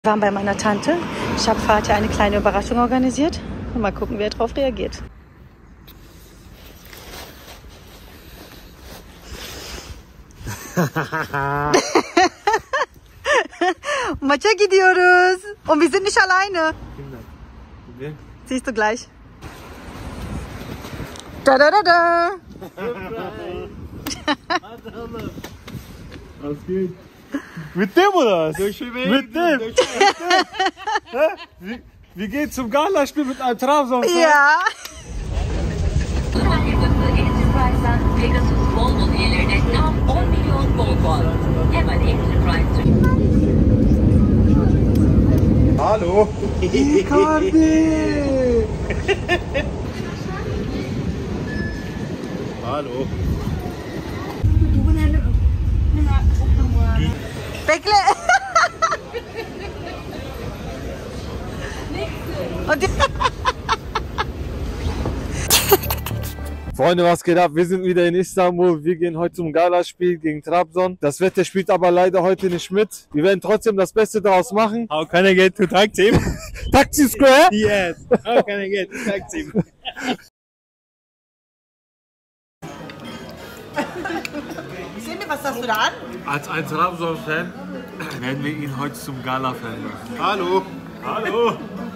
Wir waren bei meiner Tante. Ich habe Fatih eine kleine Überraschung organisiert. Mal gucken, wie er darauf reagiert. Maça gidiyoruz. Und wir sind nicht alleine. Okay. Siehst du gleich. Da da da da. Was geht? Mit dem oder was? Mit dem? Wie geht's zum Galaspiel mit einem Trabzon? Ja. Pegasus Volvo üyelerine tam 10 milyon bol var. Hemen Enterprise. Hallo. Icardi. Hallo. Bekle. Und Freunde, was geht ab? Wir sind wieder in Istanbul. Wir gehen heute zum Galaspiel gegen Trabzon. Das Wetter spielt aber leider heute nicht mit. Wir werden trotzdem das Beste daraus machen. How can I get to Taksim? Taksim Square? Yes. How can I get to Taksim? Simi, was hast du da an? Als ein Trabzon-Fan werden wir ihn heute zum Gala-Fan machen. Hallo. Hallo.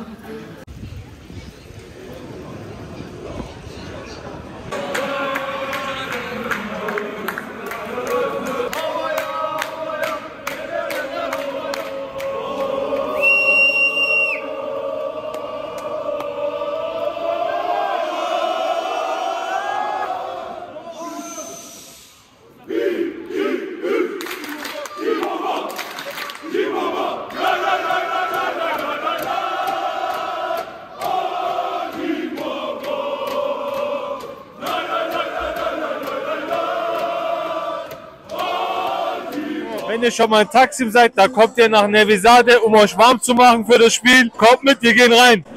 Wenn ihr schon mal in Taksim seid, da kommt ihr nach Nevizade, um euch warm zu machen für das Spiel. Kommt mit, wir gehen rein.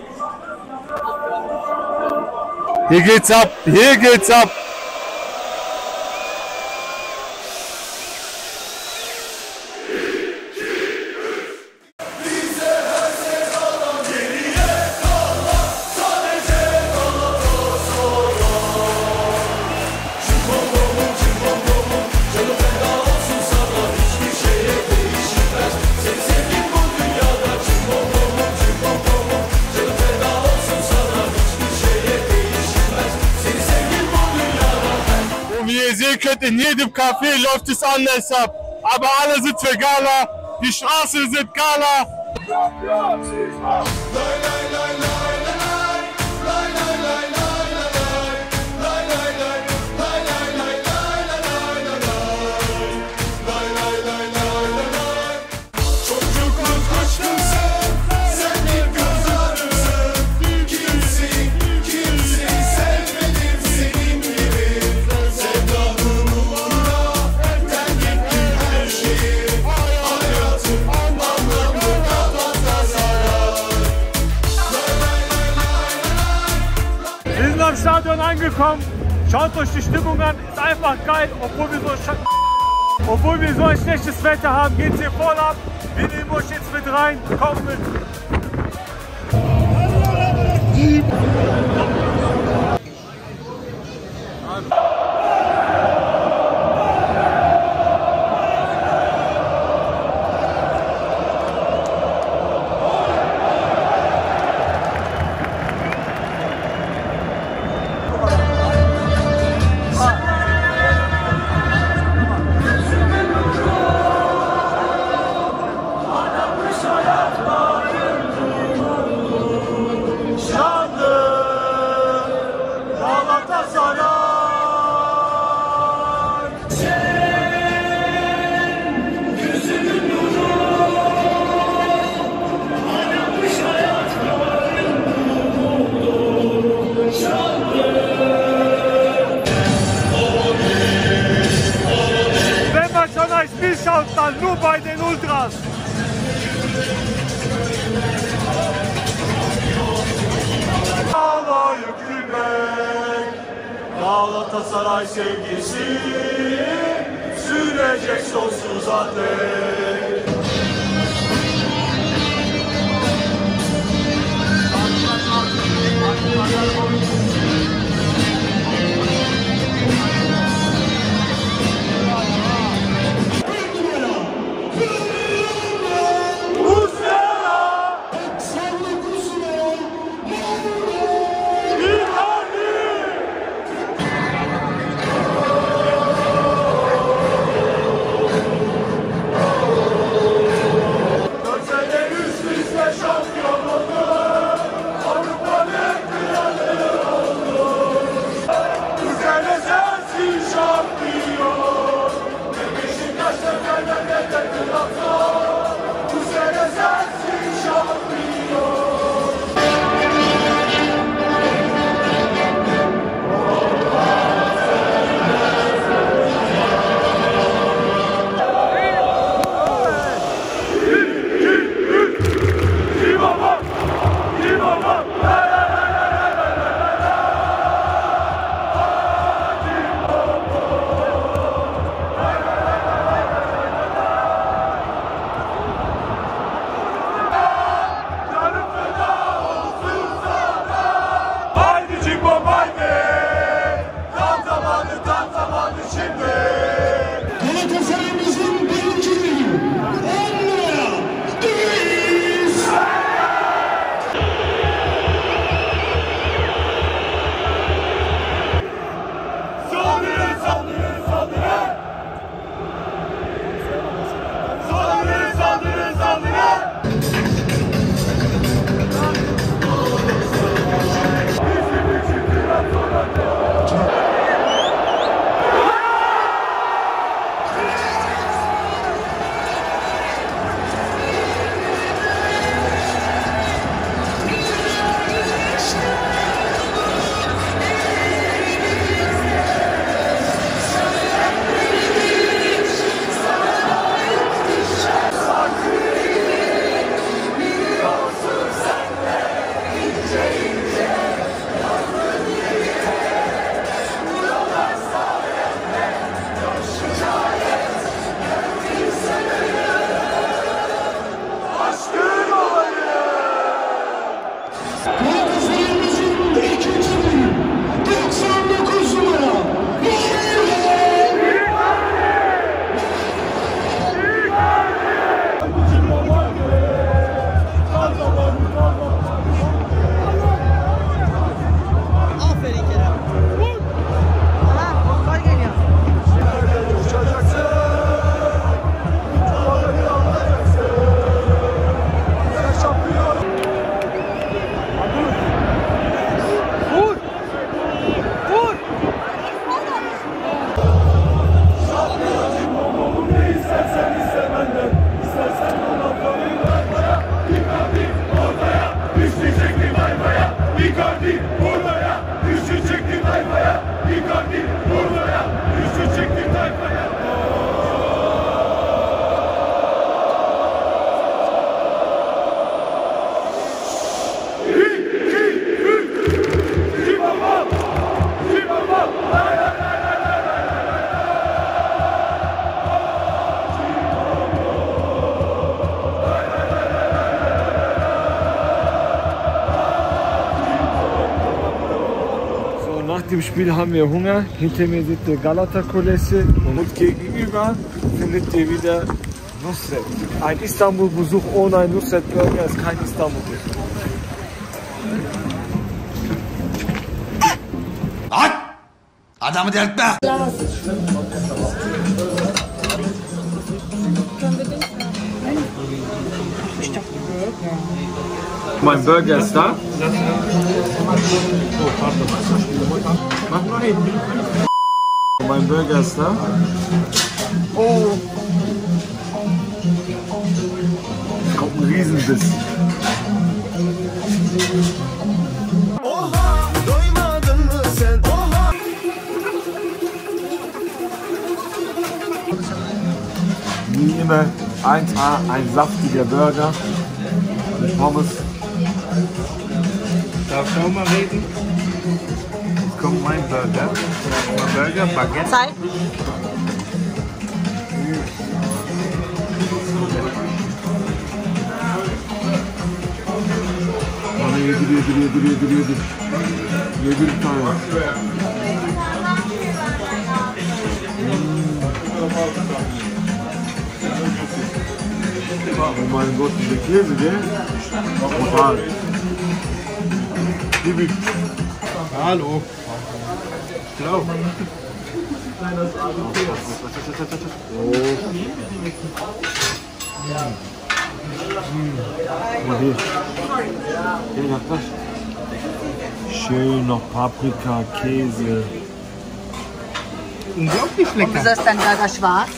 Hier geht's ab, hier geht's ab. Wie ihr sehen könnt, in jedem Café läuft es anders ab. Aber alle sind für Gala, die Straßen sind Gala. Wir sind am Stadion angekommen. Schaut euch die Stimmung an, ist einfach geil. Obwohl wir so ein schlechtes Wetter haben, geht es hier voll ab. Wir nehmen euch jetzt mit rein. Kommt mit. Wenn man schon ein Spiel schaut, dann nur bei den Ultras. Galatasaray sevgisi sürecek sonsuz ateş. dem Spiel haben wir Hunger. Hinter mir sieht der Galata-Kulisse und gegenüber findet ihr wieder Nusret. Ein Istanbul-Besuch ohne einen Nusret-Burger ist kein Istanbul-Besuch. Adamı delirtme. Mein Burger ist da. Mein Burger ist da. Oh. Kommt ein Riesenbiss. Wie immer 1A, ein saftiger Burger mit Pommes. Darf ich auch mal reden? Jetzt kommt mein Burger. Mein Burger, Baguette. Zeit. Yedir bir tane. Oh mein Gott, diese Käse, gell? Total. Liebig. Hallo. Ciao. Oh. Okay. Gel yaklaş. Schön noch Paprika, Käse. Unglaublich lecker. Wieso ist dein Burger schwarz?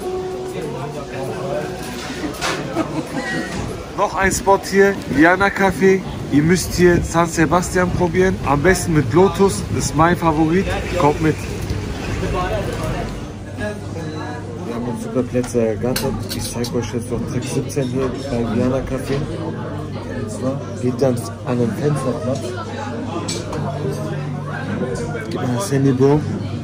Noch ein Spot hier, Viana Café. Ihr müsst hier San Sebastian probieren. Am besten mit Lotus, das ist mein Favorit. Kommt mit. Wir haben uns super Plätze ergattert. Ich zeige euch jetzt noch Trick 17 hier beim Viana Café. Und zwar geht dann an den Fensterplatz. Gib mal das Handy, Bro.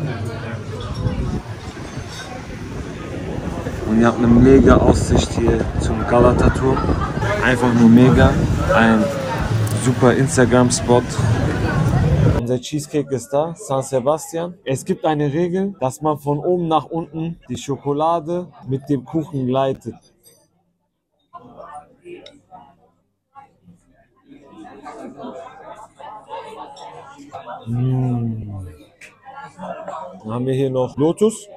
Und ihr habt eine mega Aussicht hier zum Galata-Turm. Einfach nur mega. Ein super Instagram-Spot. Unser Cheesecake ist da, San Sebastian. Es gibt eine Regel, dass man von oben nach unten die Schokolade mit dem Kuchen gleitet. Dann haben wir hier noch Lotus.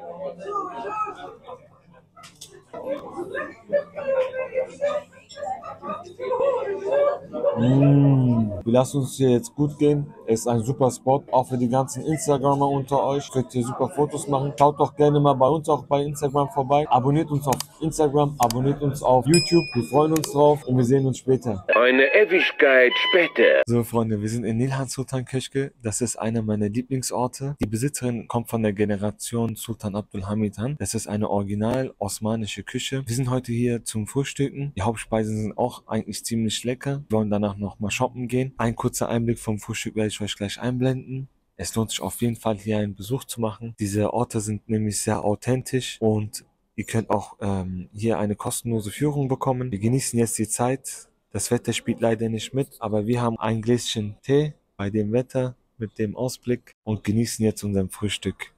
Wir lassen uns hier jetzt gut gehen. Es ist ein super Spot, auch für die ganzen Instagramer unter euch. Könnt ihr super Fotos machen. Schaut doch gerne mal bei uns auch bei Instagram vorbei. Abonniert uns auf Instagram, abonniert uns auf YouTube. Wir freuen uns drauf und wir sehen uns später. Eine Ewigkeit später. So Freunde, wir sind in Nilhan Sultan Köşkü. Das ist einer meiner Lieblingsorte. Die Besitzerin kommt von der Generation Sultan Abdülhamid Han. Das ist eine original osmanische Küche. Wir sind heute hier zum Frühstücken. Die Hauptspeisen sind auch eigentlich ziemlich lecker. Wir wollen danach nochmal shoppen gehen. Ein kurzer Einblick vom Frühstück werde ich euch gleich einblenden. Es lohnt sich auf jeden Fall hier einen Besuch zu machen. Diese Orte sind nämlich sehr authentisch und ihr könnt auch hier eine kostenlose Führung bekommen. Wir genießen jetzt die Zeit. Das Wetter spielt leider nicht mit, aber wir haben ein Gläschen Tee bei dem Wetter mit dem Ausblick und genießen jetzt unser Frühstück.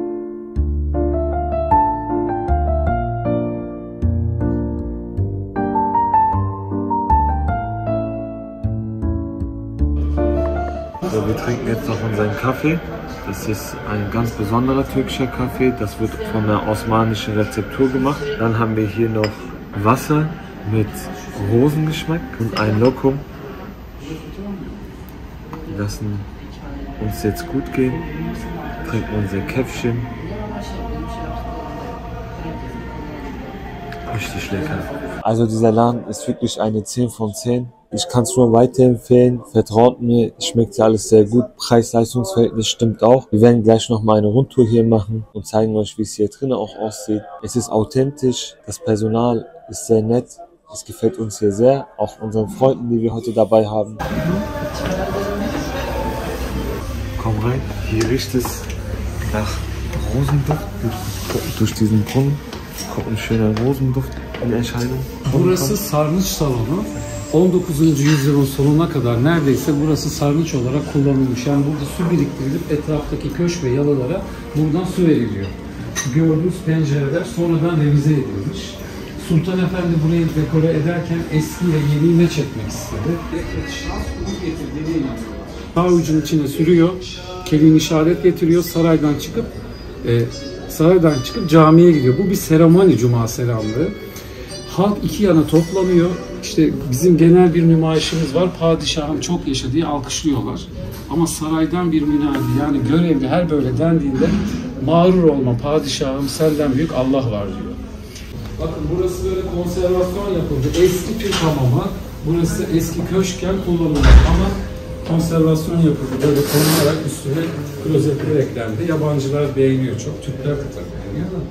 So, wir trinken jetzt noch unseren Kaffee. Das ist ein ganz besonderer türkischer Kaffee. Das wird von einer osmanischen Rezeptur gemacht. Dann haben wir hier noch Wasser mit Rosengeschmack und ein Lokum. Wir lassen uns jetzt gut gehen. Trinken unser Käffchen. Richtig lecker. Also dieser Laden ist wirklich eine 10 von 10. Ich kann es nur weiterempfehlen. Vertraut mir, schmeckt ja alles sehr gut. Preis-Leistungs-Verhältnis stimmt auch. Wir werden gleich nochmal eine Rundtour hier machen und zeigen euch, wie es hier drinnen auch aussieht. Es ist authentisch, das Personal ist sehr nett. Es gefällt uns hier sehr, auch unseren Freunden, die wir heute dabei haben. Komm rein, hier riecht es nach Rosenduft. Durch diesen Brunnen kommt ein schöner Rosenduft in Erscheinung. Burası sarnıç salonu. 19. yüzyılın sonuna kadar neredeyse burası sarnıç olarak kullanılmış. Yani burada su biriktirilip etraftaki köşk ve yalılara buradan su veriliyor. Gördüğünüz pencereler sonradan revize edilmiş. Sultan Efendi burayı dekore ederken eskiyle yeniyi ne çekmek istedi? Şans umut getirdiğine inanıyorlar. Sağ ucun içine sürüyor, kelin işaret getiriyor, saraydan çıkıp camiye gidiyor. Bu bir seremoni, cuma selamlığı. Halk iki yana toplanıyor. İşte bizim genel bir nümayişimiz var. Padişahım çok yaşa diye alkışlıyorlar. Ama saraydan bir münadi, yani görevli her böyle dendiğinde mağrur olma padişahım, senden büyük Allah var diyor. Bakın burası böyle konservasyon yapıldı. Eski Türk hamamı. Burası eski köşkken kullanılmış ama konservasyon yapıldı. Böyle konunarak üstüne klozetler eklendi. Yabancılar beğeniyor çok. Türkler de tabii beğeniyor da.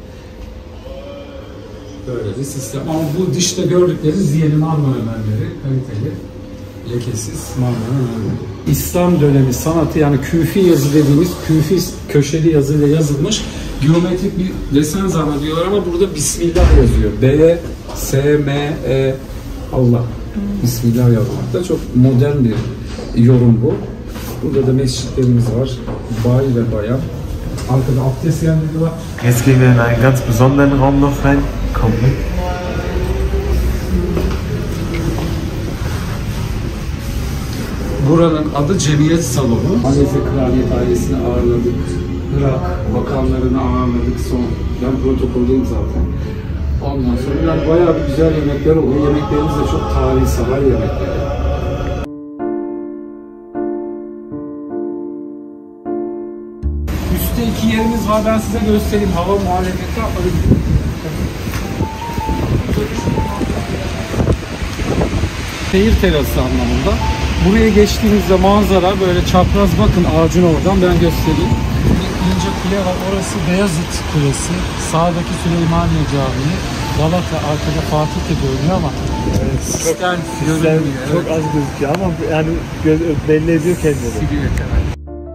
Böyle bir sistem. Ama bu dışta gördükleriniz yeni Marmara mermeri. Kaliteli, lekesiz Marmara mermeri. İslam dönemi sanatı, yani küfi yazı dediğimiz küfi köşeli yazıyla yazılmış geometrik bir desen zannediyorlar ama burada Bismillah yazıyor. B, S, M, E, Allah. Bismillah yazmakta. Çok modern bir yorum bu. Burada da mescitlerimiz var. Bay ve bayan. Arkada abdest yerleri var. Jetzt gehen wir in einen ganz besonderen Raum noch rein. Komm mit. Buranın adı Cemiyet Salonu. Hanefi Kraliyet ailesini ağırladık. Irak bakanlarını ağırladık. Ben protokoldeyim zaten. Ondan sonra yani bayağı bir güzel yemekler oluyor. Yemeklerimiz de çok tarihi saray yemekleri. Üstte iki yerimiz var. Ben size göstereyim. Hava muhalefeti. Seyir terası anlamında. Buraya geçtiğimizde manzara böyle çapraz, bakın ağacın oradan ben göstereyim. Bir ince kule var. Orası Beyazıt Kulesi. Sağdaki Süleymaniye Camii. Galata, arkada Fatih de görünüyor ama sistem görünmüyor. Çok az gözüküyor ama yani belli ediyor kendini. Silüet evet.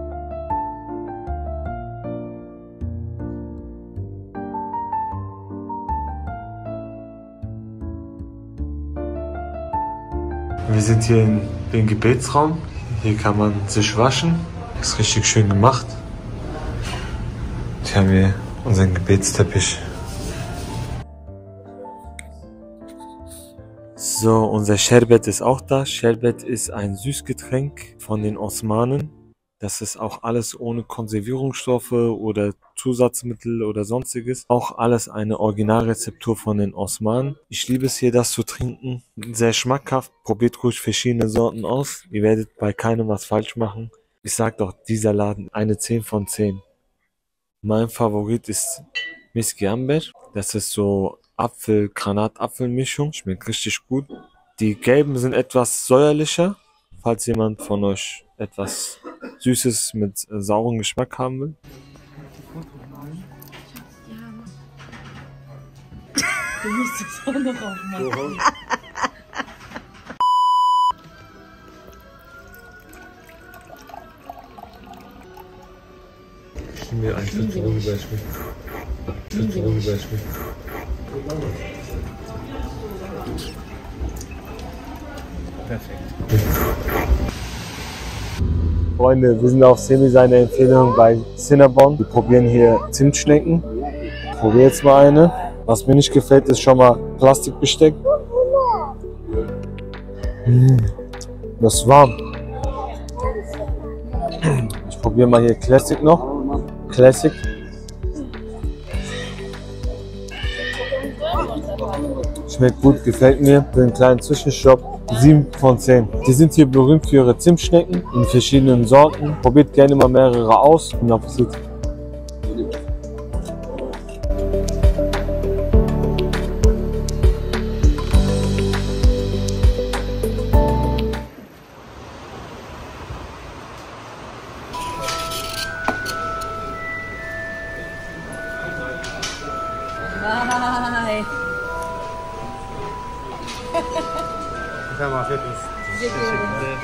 Wir sind hier in den Gebetsraum. Hier kann man sich waschen. Ist richtig schön gemacht. Hier haben wir unseren Gebetsteppich. So, unser Sherbet ist auch da. Sherbet ist ein Süßgetränk von den Osmanen. Das ist auch alles ohne Konservierungsstoffe oder Zusatzmittel oder sonstiges. Auch alles eine Originalrezeptur von den Osmanen. Ich liebe es hier, das zu trinken. Sehr schmackhaft. Probiert ruhig verschiedene Sorten aus. Ihr werdet bei keinem was falsch machen. Ich sag doch, dieser Laden eine 10 von 10. Mein Favorit ist Miski Amber. Das ist so Apfel-Granat-Apfel-Mischung. Schmeckt richtig gut. Die gelben sind etwas säuerlicher. Falls jemand von euch etwas Süßes mit saurem Geschmack haben will. Du musst es auch noch aufmachen. Şimdi ein Tütü Beispiel. Tütü Beispiel. Perfekt. Freunde, wir sind auf Semi seine Empfehlung bei Cinnabon. Wir probieren hier Zimtschnecken. Ich probiere jetzt mal eine. Was mir nicht gefällt, ist schon mal Plastikbesteck. Das ist warm. Ich probiere mal hier Classic noch. Classic. Schmeckt gut, gefällt mir. Für einen kleinen Zwischenstopp 7 von 10. Die sind hier berühmt für ihre Zimtschnecken in verschiedenen Sorten. Probiert gerne mal mehrere aus. Guten Appetit. Nein. Efendim afiyet olsun. Teşekkürler.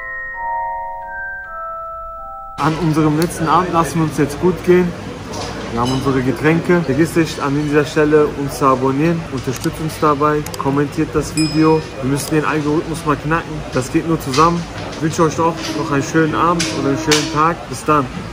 An unserem letzten Abend lassen wir uns jetzt gut gehen. Wir haben unsere Getränke. Vergiss nicht an dieser Stelle uns zu abonnieren. Unterstützt uns dabei. Kommentiert das Video. Wir müssen den Algorithmus mal knacken. Das geht nur zusammen. Ich wünsche euch auch noch einen schönen Abend oder einen schönen Tag. Bis dann.